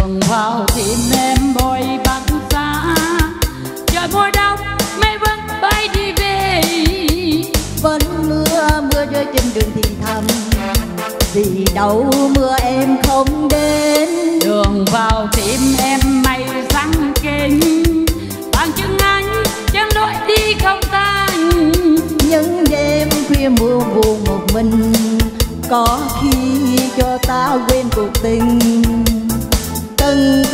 đường vào tìm em bồi băng xa, trời mùa đông mây vẫn bay đi về, vẫn mưa rơi trên đường thì thầm, vì đâu mưa em không đến. đường vào tìm em mây sáng kinh, bằng chứng anh chẳng lối đi không tan. Những đêm khuya mưa buồn một mình, có khi cho ta quên cuộc tình. Từng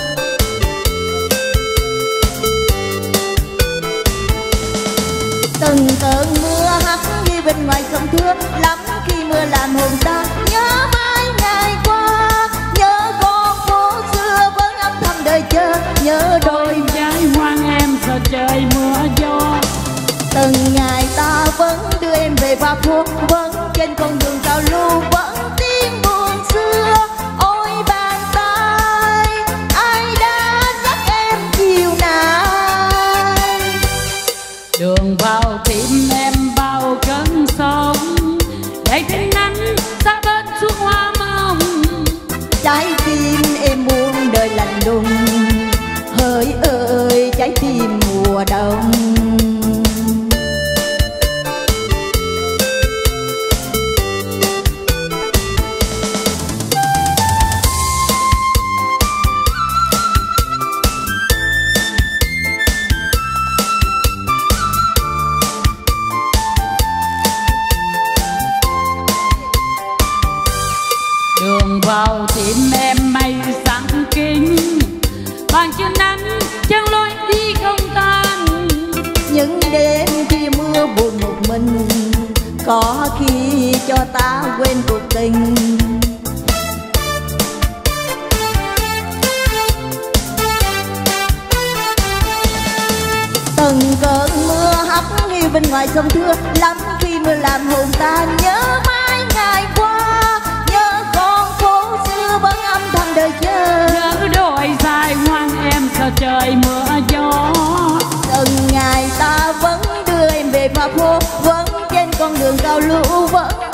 cơn mưa hắt đi bên ngoài sông Thưa, lắm khi mưa làm hồn ta nhớ mãi ngày qua, nhớ con phố xưa vẫn âm thầm đợi chờ, nhớ đôi trái hoang em sợ trời mưa gió. từng ngày ta vẫn đưa em về qua phố, vẫn trên con đường cao lưu, vẫn tiếng buồn xưa. Ôi bàn tay ai đã dắt em chiều nay, đường vào tìm em bao cơn sóng, để tin anh xa bên xuống hoa mộng. trái tim em buông đời lạnh lùng, hỡi ơi trái tim mùa đông. Đường vào tìm em mây sáng kinh, bằng chân anh chẳng lối đi không tan. Những đêm khi mưa buồn một mình, có khi cho ta quên cuộc tình. Từng cơn mưa hắt đi bên ngoài sông Thưa, lắm khi mưa làm hồn ta nhớ mãi ngày qua, nhớ con phố xưa vẫn âm thầm đợi chờ, Nhớ đôi dài hoang em sợ trời mưa gió. từng ngày ta vẫn đưa em về qua phố, vẫn trên con đường cao lưu, vẫn